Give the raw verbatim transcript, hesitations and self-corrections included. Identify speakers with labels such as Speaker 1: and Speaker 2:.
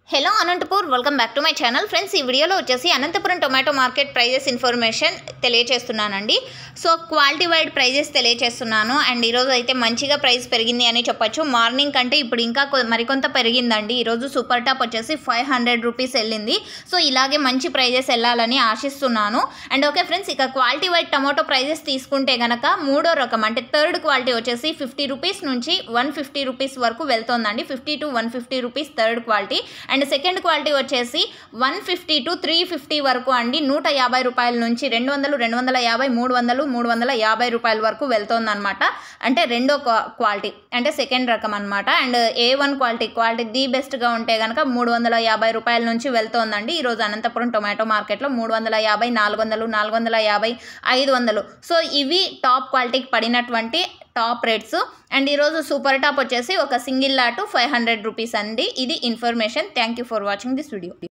Speaker 1: Hello Anantapur welcome back to my channel friends. ఈ వీడియోలో వచ్చేసి Anantapuram tomato market prices information తెలియజేస్తున్నానండి. సో క్వాలిటీ వైడ్ ప్రైజెస్ తెలియజేస్తున్నాను. అండ్ ఈరోజు అయితే మంచిగా ప్రైస్ పెరిగింది అని చెప్పొచ్చు. మార్నింగ్ కంటే ఇప్పుడు ఇంకా మరికొంత పెరిగిందండి. ఈరోజు సూపర్ టాప్ వచ్చేసి ఫైవ్ హండ్రెడ్ రూపీస్ వెళ్ళింది. సో ఇలాగే మంచి ప్రైజెస్ వెళ్ళాలని ఆశిస్తున్నాను. అండ్ ఓకే ఫ్రెండ్స్, ఇక క్వాలిటీ వైడ్ టొమాటో ప్రైజెస్ తీసుకుంటే కనుక మూడో రకం అంటే థర్డ్ క్వాలిటీ వచ్చేసి ఫిఫ్టీ రూపీస్ నుంచి వన్ ఫిఫ్టీ రూపీస్ వరకు వెళ్తుందండి. Fifty to one fifty rupees third quality. And second quality వచ్చేసి one fifty to three fifty వరకు అండి. నూట యాభై రూపాయల నుంచి రెండు వందలు రెండు వందల యాభై మూడు వందలు మూడు వందల యాభై రూపాయల వరకు వెళ్తుంది అనమాట. అంటే రెండో క్వాలిటీ అంటే సెకండ్ రకం అనమాట. And A one quality quality the బెస్ట్గా ఉంటే కనుక మూడు వందల యాభై రూపాయల నుంచి వెళ్తోందండి. ఈరోజు అనంతపురం టొమాటో మార్కెట్లో మూడు వందల యాభై నాలుగు వందలు నాలుగు వందల యాభై ఐదు వందలు సో ఇవి టాప్ క్వాలిటీకి పడినటువంటి టాప్ రేట్స్. అండ్ ఈరోజు సూపర్ టాప్ వచ్చేసి ఒక single lot five hundred rupees అండి. ఇది information. Thank you for watching this video.